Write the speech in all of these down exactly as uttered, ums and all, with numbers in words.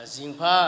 Jingpha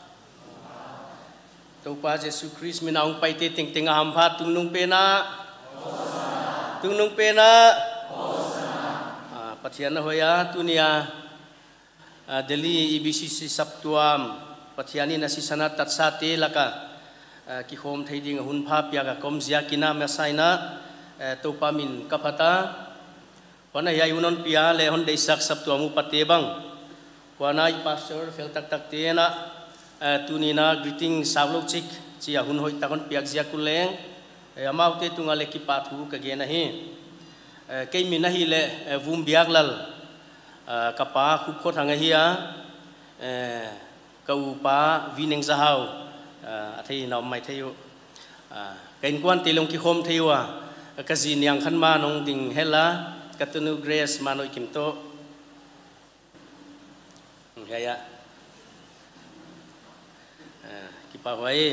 Topa Jesu Christ minaung paite ting ting hampa tungnung pena tungnung pena Pathiana hoya tunia Delhi I B C C Sabtuam Pathiani nasi sana tatsate laka ki hom thaiding hun pha pya ka komzia kina mesaina topa min kapata wana ya yunon pia le hon dei sak Sabtuamu patebang wana I pastor fel tak tak tena tunina greeting sablok chik chia hun hoi takon piak zia kuleng amaute tunga le ki pathu ka gena hi ke min hi le vum biak lal kapa khup khot hanga hi a kau pa vineng zahau athei nom mai theyu kain kwan tilong ki khom theiwa ka zin yang khan ma nong ding hela katunu grace manoi kimto ya kipa hoai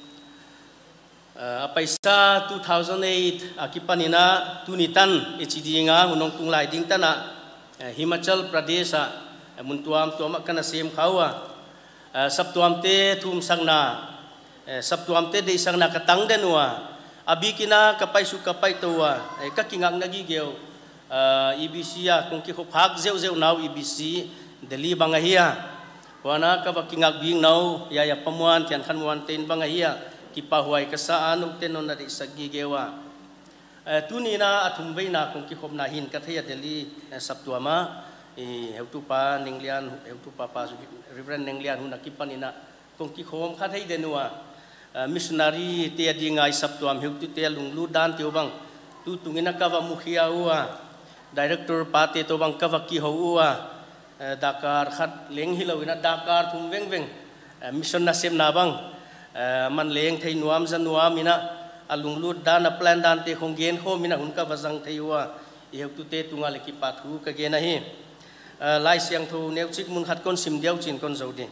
apaisa two thousand eight akipanina tunitan echidinga hunong tunglai ding tana Himachal Pradesh muntuam tuam kana sem khawa sabtuam te thum sangna sabtuam te de sangna katang denwa abikina kapai su kapai towa kakingak nagi geu I B C ya kongki khop hak zeu zeu nau I B C Delhi bangahia wana ka bakingak bing nau ya ya pamuan tian khan muan ten bangahia kipa huai kasaan ukten on na sagi gewa tunina athum veina kongki khop na hin kathaya Delhi sabtuama e heutupa ninglian heutupa pa reverend ninglian huna kipanina kongki khom khathai denua missionary te adinga sabtuam heutu te lunglu dan tiobang tu tungina kawa mukhia uwa director pate to bang kawa ki howa Dakar khat leng hilawina Dakar thum veng veng mission na sem na bang man leng thei nuam jan nuam mina alung lut dan plan dan te khonggen kho mina hunka wajang theiwa iheu te tunga leki pathu ka ge na hi lai siang thu neu chik mun khat kon sim deu chin kon zodi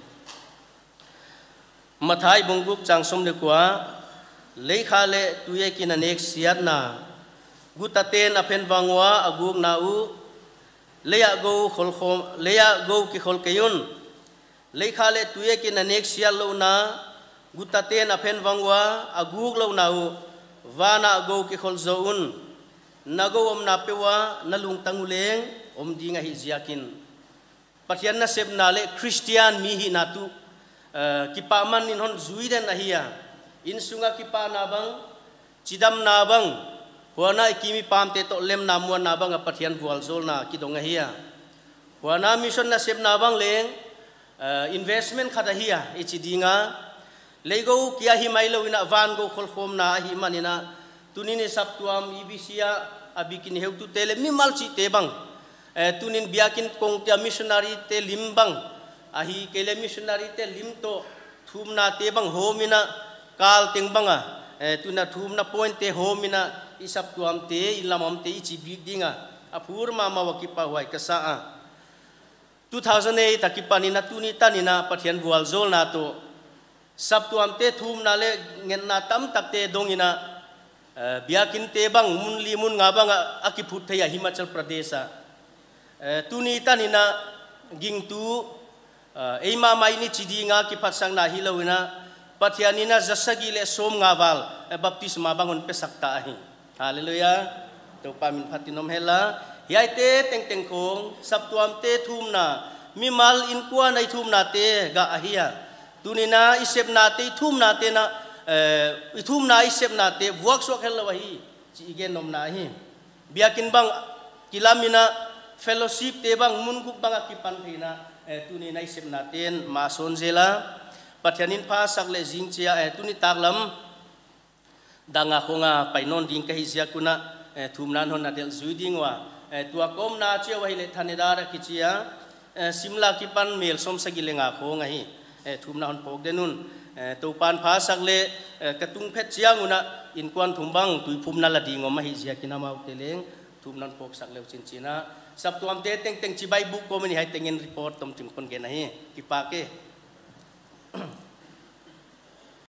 mathai bongbuk changsom le kwa lekha le tuye kin anek siat na gutaten apen wangwa aguk na u leya go khol khom leya go ki khol kayun lekha le tuye kin anek siat lo na gutaten apen wangwa aguk lo na u wana go ki khol zoun nago om na pewa nalung tanguleng om dinga hi ziakin pathian na sep na le Christian mi hi na tu kipa man in hon zuiden na hiya in sunga kipa na bang chidam na bang wana ikimi pamte to lem na muan na bang pathian bual zol na kidonga hiya wana mission na sep na bang leng investment khada hiya ichidinga lego kia hi mailo ina van go khol khom na hi manina tunini sabtuam I B C ya abikin heutu tele mi malchi te bang tunin biakin kong tia missionary te limbang ahi kele missionary te limto thumna te bang homina kal teng banga tuna thumna point te homina isap tuam te ilamam te ichi bidinga apur mama wakipa huai kasa two thousand eight takipani na tuni tanina pathian bual zol na to sabtuam te thumna le ngen na tam takte dongina biakin te bang mun limun ngabang akiput thaya Himachal Pradesh tuni tanina gingtu eima maini chidinga ki phatsang na hilawina pathianina jasagi le som ngawal baptisma bangon pesakta ahi haleluya to pamin phatinom hela yaite teng teng khong sabtuam te thumna mimal inkwa nai thumna te ga ahia tunina isep na te thumna te na ithum na isep na te workshop helawahi chi gen nom na hi biakin bang kilamina fellowship te bang munguk bang akipan thina tuni nai isep na ten ma sonjela pathianin pha sakle jingchia tuni taklam danga khonga painon ding ka hisia kuna thumnan hon adel zuidingwa tua kom na che wahile thanedara kichia simla kipan mel som sagilenga khonga hi thumna hon pok denun to pan pha sakle katung phet chianguna in kwan thumbang tui phumna la ding oma hi zia kinama teleng thumnan pok sakle chinchina sab tuam te teng teng chibai book ko mani hai tengen report tom tim kon ge nahi ki pa ke